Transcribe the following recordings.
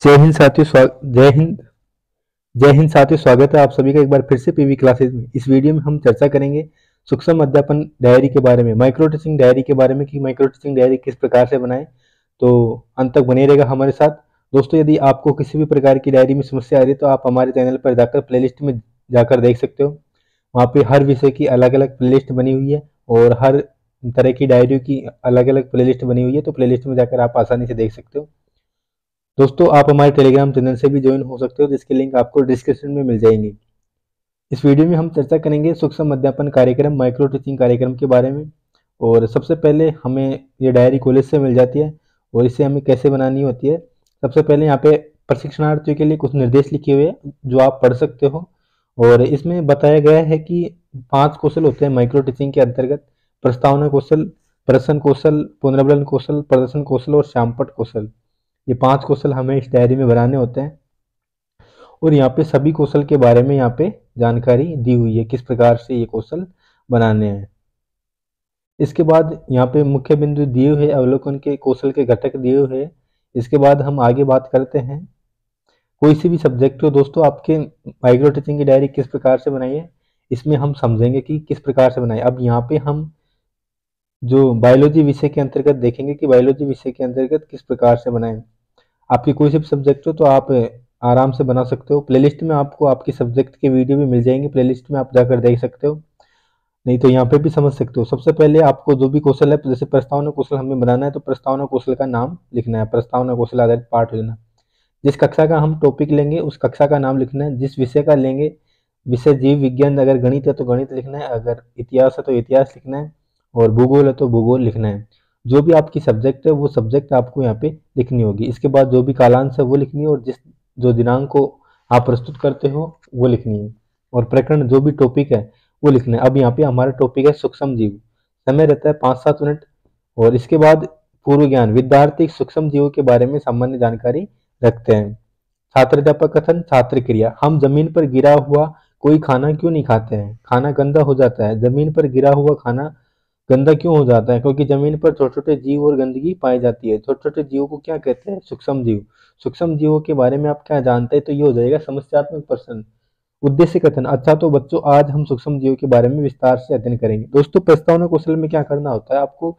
जय हिंद साथियों जय हिंद साथियों, स्वागत है आप सभी का एक बार फिर से पीवी क्लासेस में। इस वीडियो में हम चर्चा करेंगे सूक्ष्म अध्यापन डायरी के बारे में, माइक्रो टीचिंग डायरी के बारे में कि माइक्रो टीचिंग डायरी किस प्रकार से बनाएं। तो अंत तक बने रहेगा हमारे साथ। दोस्तों, यदि आपको किसी भी प्रकार की डायरी में समस्या आ रही है तो आप हमारे चैनल पर जाकर प्लेलिस्ट में जाकर देख सकते हो। वहाँ पे हर विषय की अलग अलग प्लेलिस्ट बनी हुई है और हर तरह की डायरी की अलग अलग प्लेलिस्ट बनी हुई है, तो प्लेलिस्ट में जाकर आप आसानी से देख सकते हो। दोस्तों, आप हमारे टेलीग्राम चैनल से भी ज्वाइन हो सकते हो, जिसके लिंक आपको डिस्क्रिप्शन में मिल जाएंगे। इस वीडियो में हम चर्चा करेंगे सूक्ष्म अध्यापन कार्यक्रम, माइक्रो टीचिंग कार्यक्रम के बारे में। और सबसे पहले हमें ये डायरी कॉलेज से मिल जाती है और इसे हमें कैसे बनानी होती है। सबसे पहले यहाँ पे प्रशिक्षणार्थियों के लिए कुछ निर्देश लिखे हुए हैं जो आप पढ़ सकते हो। और इसमें बताया गया है कि 5 कौशल होते हैं माइक्रो टीचिंग के अंतर्गत: प्रस्तावना कौशल, प्रश्न कौशल, पुनर्वलन कौशल, प्रदर्शन कौशल और श्यामपट्ट कौशल। ये 5 कौशल हमें इस डायरी में बनाने होते हैं और यहाँ पे सभी कौशल के बारे में यहाँ पे जानकारी दी हुई है, किस प्रकार से ये कौशल बनाने हैं। इसके बाद यहाँ पे मुख्य बिंदु दिए हुए, अवलोकन के कौशल के घटक दिए हुए हैं। इसके बाद हम आगे बात करते हैं। कोई सी भी सब्जेक्ट हो दोस्तों, आपके माइक्रो टीचिंग की डायरी किस प्रकार से बनाई है, इसमें हम समझेंगे कि किस प्रकार से बनाए। अब यहाँ पे हम जो बायोलॉजी विषय के अंतर्गत देखेंगे कि बायोलॉजी विषय के अंतर्गत किस प्रकार से बनाएं। आपकी कोई से भी सब्जेक्ट हो तो आप आराम से बना सकते हो। प्लेलिस्ट में आपको आपके सब्जेक्ट के वीडियो भी मिल जाएंगे, प्लेलिस्ट में आप जाकर देख सकते हो, नहीं तो यहाँ पे भी समझ सकते हो। सबसे पहले आपको जो भी कौशल है, जैसे प्रस्तावना कौशल हमें बनाना है तो प्रस्तावना कौशल का नाम लिखना है, प्रस्तावना कौशल आधारित पाठ लेना। जिस कक्षा का हम टॉपिक लेंगे उस कक्षा का नाम लिखना है। जिस विषय का लेंगे, विषय जीव विज्ञान, अगर गणित है तो गणित लिखना है, अगर इतिहास है तो इतिहास लिखना है, और भूगोल है तो भूगोल लिखना है। जो भी आपकी सब्जेक्ट है वो सब्जेक्ट आपको यहाँ पे लिखनी होगी। इसके बाद जो भी कालांश है वो लिखनी है और जो दिनांक को आप प्रस्तुत करते हो वो लिखनी है, और प्रकरण जो भी टॉपिक है वो लिखना है। अब यहाँ पे हमारा टॉपिक है सूक्ष्म जीव। समय रहता है 5-7 मिनट। और इसके बाद पूर्व ज्ञान, विद्यार्थी सूक्ष्म जीवों के बारे में सामान्य जानकारी रखते हैं। छात्राध्यापक कथन, छात्र क्रिया। हम जमीन पर गिरा हुआ कोई खाना क्यों नहीं खाते हैं? खाना गंदा हो जाता है। जमीन पर गिरा हुआ खाना गंदा क्यों हो जाता है? क्योंकि जमीन पर छोटे छोटे जीव और गंदगी पाई जाती है। छोटे छोटे जीवों को क्या कहते हैं? सूक्ष्म जीव। सूक्ष्म जीवों के बारे में आप क्या जानते हैं? तो ये हो जाएगा समस्यात्मक प्रश्न। उद्देश्य कथन, अच्छा तो बच्चों आज हम सूक्ष्म जीवों के बारे में विस्तार से अध्ययन करेंगे। दोस्तों, प्रस्तावना कौशल में क्या करना होता है? आपको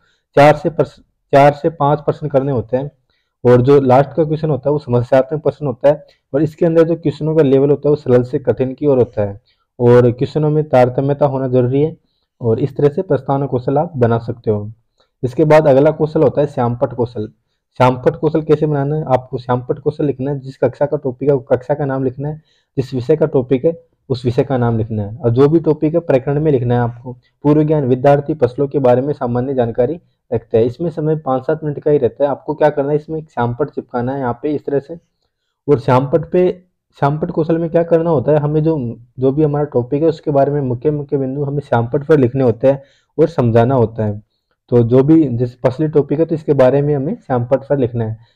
4 से 5 प्रश्न करने होते हैं और जो लास्ट का क्वेश्चन होता है वो समस्यात्मक प्रश्न होता है। और इसके अंदर जो क्वेश्चनों का लेवल होता है वो सरल से कठिन की ओर होता है और क्वेश्चनों में तारतम्यता होना जरूरी है। और इस तरह से प्रस्तावना कौशल आप बना सकते हो। इसके बाद अगला कौशल होता है श्यामपट्ट कौशल। श्यामपट्ट कौशल कैसे बनाना है? आपको श्यामपट्ट कौशल लिखना है। जिस कक्षा का टॉपिक है वो कक्षा का नाम लिखना है। जिस विषय का टॉपिक है उस विषय का नाम लिखना है, और जो भी टॉपिक है प्रकरण में लिखना है आपको। पूर्व ज्ञान, विद्यार्थी फसलों के बारे में सामान्य जानकारी रखता है। इसमें समय 5-7 मिनट का ही रहता है। आपको क्या करना है, इसमें एक श्यामपट्ट चिपकाना है यहाँ पे इस तरह से। और श्यामपट्ट कौशल में क्या करना होता है, हमें जो जो भी हमारा टॉपिक है उसके बारे में मुख्य मुख्य बिंदु हमें श्यामपट्ट पर लिखने होते हैं और समझाना होता है। तो जो भी जिस फसली टॉपिक है तो इसके बारे में हमें श्यामपट्ट पर लिखना है।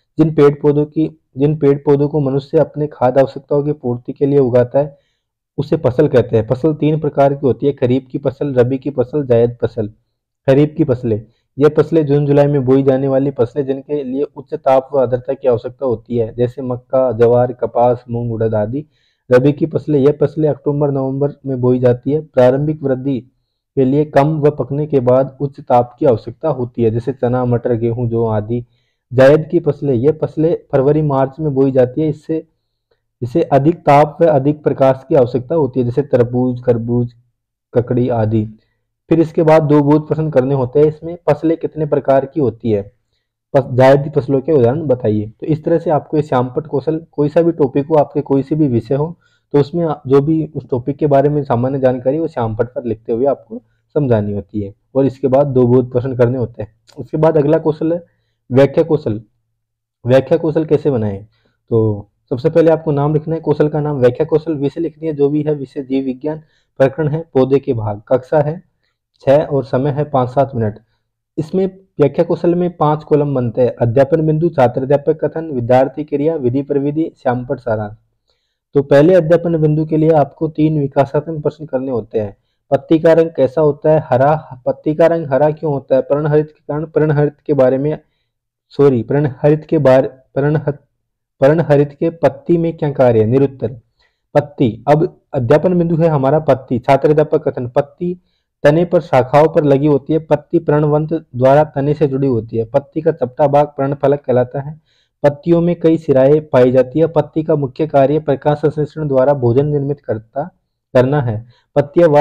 जिन पेड़ पौधों को मनुष्य अपने खाद्य आवश्यकताओं की पूर्ति के लिए उगाता है उसे फसल कहते हैं। फसल 3 प्रकार की होती है: खरीफ की फसल, रबी की फसल, जायद फसल। खरीफ की फसलें, ये फसलें जून जुलाई में बोई जाने वाली फसलें जिनके लिए उच्च ताप व आर्द्रता की आवश्यकता होती है, जैसे मक्का, ज्वार, कपास, मूंग, उड़द आदि। रबी की फसलें, ये फसलें अक्टूबर नवंबर में बोई जाती है। प्रारंभिक वृद्धि के लिए कम व पकने के बाद उच्च ताप की आवश्यकता होती है, जैसे चना, मटर, गेहूं, जौ आदि। जायद की फसलें, ये फसलें फरवरी मार्च में बोई जाती है। इससे इसे अधिक ताप व अधिक प्रकाश की आवश्यकता होती है, जैसे तरबूज, खरबूज, ककड़ी आदि। फिर इसके बाद 2 बोध प्रश्न करने होते हैं। इसमें फसलें कितने प्रकार की होती है? जायद की फसलों के उदाहरण बताइए। तो इस तरह से आपको ये श्यामपट्ट कौशल, कोई सा भी टॉपिक हो, आपके कोई सी भी विषय हो, तो उसमें जो भी उस टॉपिक के बारे में सामान्य जानकारी वो श्यामपट्ट पर लिखते हुए आपको समझानी होती है। और इसके बाद 2 बोध प्रश्न करने होते हैं। उसके बाद अगला कौशल है व्याख्या कौशल। व्याख्या कौशल कैसे बनाएं? तो सबसे पहले आपको नाम लिखना है, कौशल का नाम। व्याख्या कौशल विषय लिखनी है, जो भी है विषय जीव विज्ञान। प्रकरण है पौधे के भाग। कक्षा है 6 और समय है 5-7 मिनट। इसमें व्याख्या कौशल में 5 कॉलम बनते हैं: अध्यापन बिंदु, छात्राध्यापक कथन, विद्यार्थी क्रिया, विधि प्रविधि, श्यामपट्ट सारांश। तो पहले अध्यापन बिंदु के लिए आपको 3 विकासात्मक प्रश्न करने होते हैं। पत्ती का रंग कैसा होता है? हरा। पत्ती का रंग हरा क्यों होता है? पर्णहरित के कारण। पर्णहरित के बारे में पर्णहरित के पत्ती में क्या कार्य है? निरुत्तर। पत्ती, अब अध्यापन बिंदु है हमारा पत्ती। छात्र अध्यापक कथन, पत्ती तने पर शाखाओं पर लगी होती है। पत्ती पर्णवंत द्वारा तने से जुड़ी होती है। पत्ती का चपटा भाग पर्णफलक कहलाता है। पत्तियों में कई सिराएं पाई जाती है। पत्ती का मुख्य कार्य प्रकाश संश्लेषण द्वारा भोजन निर्मित करना है। पत्तियां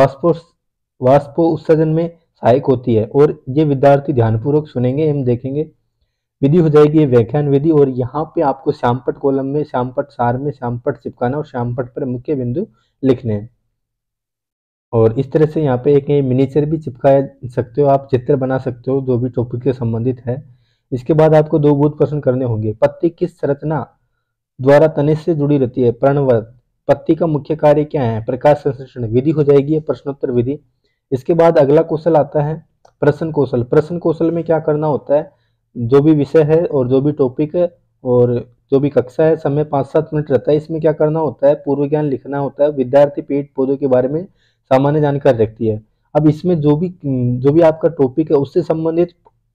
वाष्पो उत्सर्जन में सहायक होती है। और ये विद्यार्थी ध्यानपूर्वक सुनेंगे एवं देखेंगे। विधि हो जाएगी ये व्याख्यान विधि, और यहाँ पे आपको श्यामपट्ट कॉलम में, श्यामपट्ट सार में श्यामपट्ट चिपकाना और श्यामपट्ट पर मुख्य बिंदु लिखने हैं। और इस तरह से यहाँ पे एक मिनीचर भी चिपका सकते हो, आप चित्र बना सकते हो जो भी टॉपिक से संबंधित है। इसके बाद आपको दो बोध प्रश्न करने होंगे। पत्ती किस संरचना द्वारा तने से जुड़ी रहती है? पर्णवत। पत्ती का मुख्य कार्य क्या है? प्रकाश संश्लेषण। विधि हो जाएगी ये प्रश्नोत्तर विधि। इसके बाद अगला कौशल आता है प्रश्न कौशल। प्रश्न कौशल में क्या करना होता है? जो भी विषय है और जो भी टॉपिक है और जो भी कक्षा है, समय 5-7 मिनट रहता है। इसमें क्या करना होता है? पूर्व ज्ञान लिखना होता है। विद्यार्थी पेड़ पौधों के बारे में सामान्य जानकारी रखती है। अब इसमें जो भी आपका टॉपिक है उससे संबंधित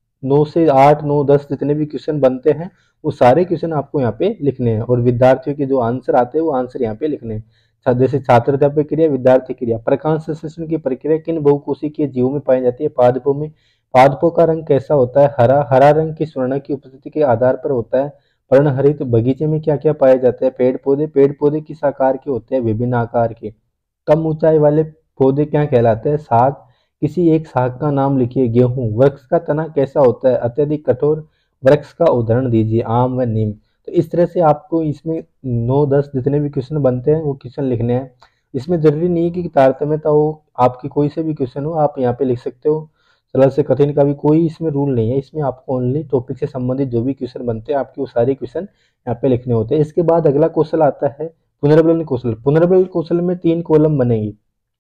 9 से 8, 9, 10 जितने भी क्वेश्चन बनते हैं वो सारे क्वेश्चन आपको यहाँ पे लिखने हैं, और विद्यार्थियों के जो आंसर आते हैं वो आंसर यहाँ पे लिखने हैं। जैसे छात्र अध्यापक क्रिया, विद्यार्थी क्रिया। प्रकाश संश्लेषण की प्रक्रिया किन बहुकोशिकीय जीवों में पाई जाती है? पादपों में। पादपों का रंग कैसा होता है? हरा। हरा रंग किस वर्ण की उपस्थिति के आधार पर होता है? पर्णहरित। बगीचे में क्या क्या पाया जाता है? पेड़ पौधे। पेड़ पौधे किस आकार के होते हैं? विभिन्न आकार के। कम ऊंचाई वाले पौधे क्या कहलाते हैं? शाक। किसी एक शाक का नाम लिखिए। गेहूं। वृक्ष का तना कैसा होता है? अत्यधिक कठोर। वृक्ष का उदाहरण दीजिए। आम व नीम। तो इस तरह से आपको इसमें 9-10 जितने भी क्वेश्चन बनते हैं वो क्वेश्चन लिखने हैं। इसमें जरूरी नहीं है कि तारतम्यता हो, आपकी कोई से भी क्वेश्चन हो आप यहाँ पे लिख सकते हो। सरल से कठिन का भी कोई इसमें रूल नहीं है। इसमें आपको ओनली टॉपिक से संबंधित जो भी क्वेश्चन बनते हैं आपके वो सारे क्वेश्चन यहाँ पे लिखने होते हैं। इसके बाद अगला कौशल आता है पुनर्बलन कौशल। पुनर्बलन कौशल में 3 कॉलम बनेगी।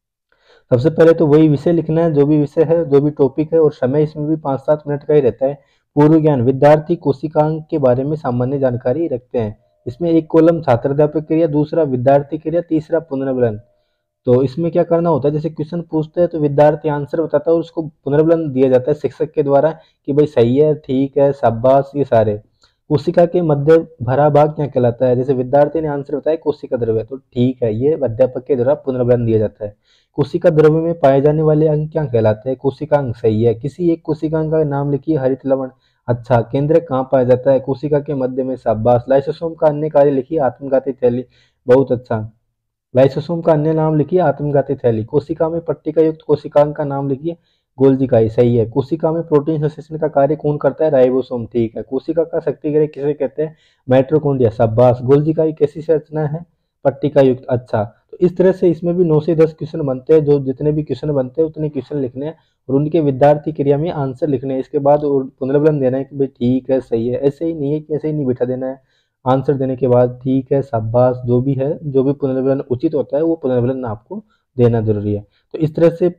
सबसे पहले तो वही विषय लिखना है, जो भी विषय है, जो भी टॉपिक है, और समय इसमें भी 5-7 मिनट का ही रहता है। पूर्व ज्ञान, विद्यार्थी कोशिकांक के बारे में सामान्य जानकारी रखते हैं। इसमें एक कॉलम छात्र अध्यापक क्रिया, दूसरा विद्यार्थी क्रिया, तीसरा पुनर्बलन। तो इसमें क्या करना होता है? जैसे क्वेश्चन पूछते हैं तो विद्यार्थी आंसर बताता है और उसको पुनर्बलन दिया जाता है शिक्षक के द्वारा कि भाई सही है, ठीक है, शाबाश, ये सारे। कोशिका के मध्य भरा भाग क्या कहलाता है? जैसे विद्यार्थी ने आंसर बताया कोशिका द्रव्य, तो ठीक है, ये अध्यापक के द्वारा पुनर्बलन दिया जाता है। कोशिका द्रव्य में पाए जाने वाले अंग क्या कहलाते हैं? कोशिकांग। सही है। किसी एक कोशिकांग का नाम लिखिए। हरित लवण। अच्छा। केंद्रक कहाँ पाया जाता है? कोशिका के मध्य में। शाबाश। लाइसोसोम का अन्य कार्य लिखिए। आत्मघाती थैली। बहुत अच्छा। लाइसोसोम का अन्य नाम लिखिए। आत्मघाती थैली। कोशिका में पट्टिका युक्त कोशिकांग का नाम लिखिए। गोल्जिकाई। सही है। कोशिका में प्रोटीन संश्लेषण का कार्य कौन करता है? राइबोसोम। ठीक है। कोशिका का शक्तिगृह किसे कहते हैं? माइटोकॉन्ड्रिया। शाबाश। गोल्जिकाई कैसी संरचना है? पट्टिका युक्त। अच्छा। तो इस तरह से इसमें भी 9 से 10 क्वेश्चन बनते हैं। जो जितने भी क्वेश्चन बनते हैं उतने क्वेश्चन लिखने हैं और उनके विद्यार्थी क्रिया में आंसर लिखने हैं। इसके बाद और पुनर्बलन देना है कि भाई ठीक है, सही है। ऐसे ही नहीं है कि ऐसे ही नहीं बिठा देना है। आंसर देने के बाद ठीक है, शाबाश, जो भी है, जो भी पुनर्बलन उचित होता है वो पुनर्बलन आपको देना जरूरी है। तो इस तरह से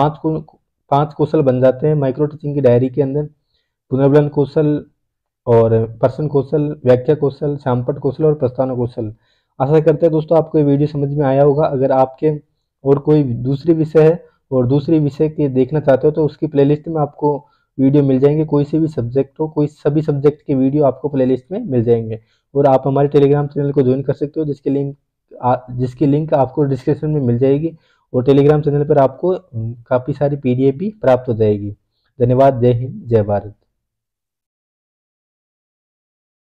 5 कौशल बन जाते हैं माइक्रो टीचिंग की डायरी के अंदर। पुनर्बलन कौशल और प्रश्न कौशल, व्याख्या कौशल, श्यामपट्ट कौशल और प्रस्तावना कौशल। आशा करते हैं दोस्तों आपको ये वीडियो समझ में आया होगा। अगर आपके और कोई दूसरी विषय है और दूसरी विषय के देखना चाहते हो तो उसकी प्लेलिस्ट में आपको वीडियो मिल जाएंगे। कोई से भी सब्जेक्ट हो, कोई सभी सब्जेक्ट के वीडियो आपको प्लेलिस्ट में मिल जाएंगे। और आप हमारे टेलीग्राम चैनल को ज्वाइन कर सकते हो जिसकी लिंक आपको डिस्क्रिप्शन में मिल जाएगी। और टेलीग्राम चैनल पर आपको काफ़ी सारी PDF भी प्राप्त हो जाएगी। धन्यवाद। जय हिंद, जय भारत।